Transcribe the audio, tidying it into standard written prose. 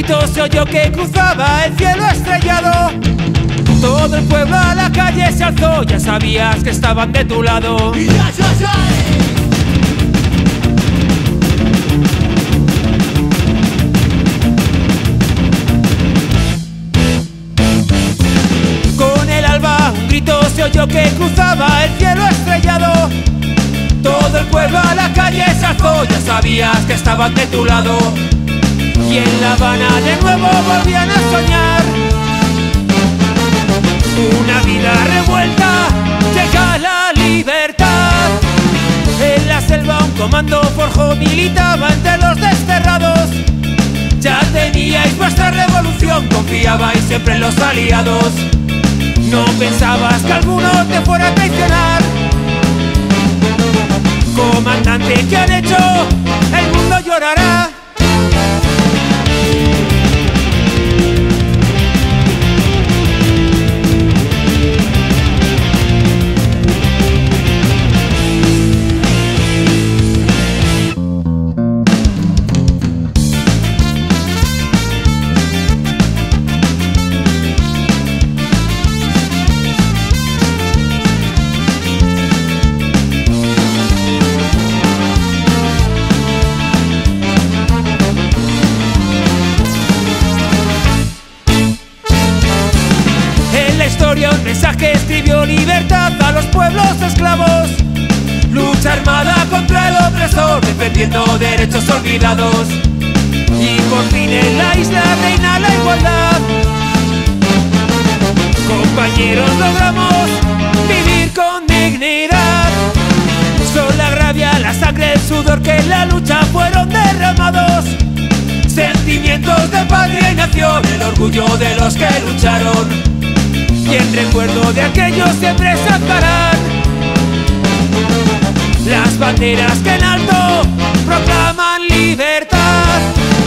grito se oyó que cruzaba el cielo estrellado. Todo el pueblo a la calle se alzó, ya sabías que estaban de tu lado. Con el alba un grito se oyó que cruzaba el cielo estrellado. Todo el pueblo a la calle se alzó, ya sabías que estaban de tu lado. Y en La Habana de nuevo volvían a soñar una vida revuelta, llega la libertad. En la selva un comando forjó, militaba entre los desterrados. Ya teníais vuestra revolución, confiabais siempre en los aliados. No pensabas que alguno te fuera a traicionar. Comandante, ¿qué han hecho? El mundo llorará. Un mensaje escribió: libertad a los pueblos esclavos, lucha armada contra el opresor, defendiendo derechos olvidados. Y por fin en la isla reina la igualdad. Compañeros, logramos vivir con dignidad. Son la rabia, la sangre, el sudor que en la lucha fueron derramados. Sentimientos de patria y nación, el orgullo de los que lucharon. Y en recuerdo de aquellos siempre se alzarán las banderas que en alto proclaman libertad.